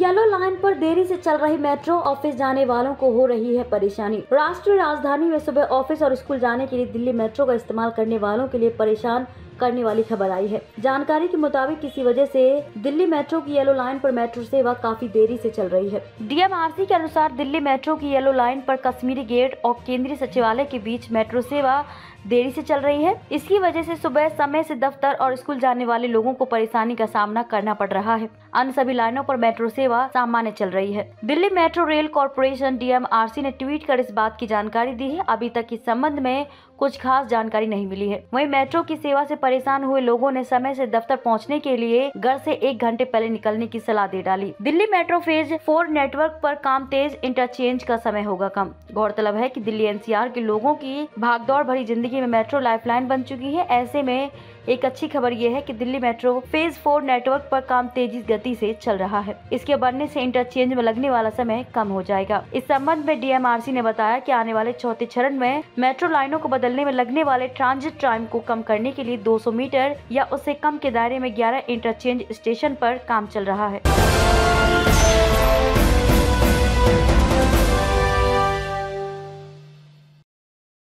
Yellow line पर देरी से चल रही मेट्रो, ऑफिस जाने वालों को हो रही है परेशानी। राष्ट्रीय राजधानी में सुबह ऑफिस और स्कूल जाने के लिए दिल्ली मेट्रो का इस्तेमाल करने वालों के लिए परेशान करने वाली खबर आई है। जानकारी के मुताबिक किसी वजह से दिल्ली मेट्रो की येलो लाइन पर मेट्रो सेवा काफी देरी से चल रही है। डीएमआरसी के अनुसार दिल्ली मेट्रो की येलो लाइन पर कश्मीरी गेट और केंद्रीय सचिवालय के बीच मेट्रो सेवा देरी से चल रही है। इसकी वजह से सुबह समय से दफ्तर और स्कूल जाने वाले लोगों को परेशानी का सामना करना पड़ रहा है। अन्य सभी लाइनों पर मेट्रो सेवा सामान्य चल रही है। Delhi metro rail corporation DMRC ने ट्वीट कर इस बात की जानकारी दी है। अभी तक इस संबंध में कुछ खास जानकारी नहीं मिली है। वहीं मेट्रो की सेवा से परेशान हुए लोगों ने समय से दफ्तर पहुंचने के लिए घर से 1 घंटे पहले निकलने की सलाह दे डाली। दिल्ली मेट्रो फेज 4 नेटवर्क पर काम तेज, इंटरचेंज का समय होगा कम। गौरतलब है कि दिल्ली एनसीआर के लोगों की भागदौड़ भरी जिंदगी में मेट्रो लाइफलाइन बन चुकी है। ऐसे में एक अच्छी खबर यह है कि दिल्ली मेट्रो फेज 4 नेटवर्क पर काम तेजी गति से चल रहा है। इसके बनने से इंटरचेंज में लगने वाला समय कम हो जाएगा। इस संबंध में डीएमआरसी ने बताया कि आने वाले चौथे चरण में मेट्रो लाइनों को बदलने में लगने वाले ट्रांजिट टाइम को कम करने के लिए 200 मीटर या उससे कम के दायरे में 11 इंटरचेंज स्टेशन पर काम चल रहा है।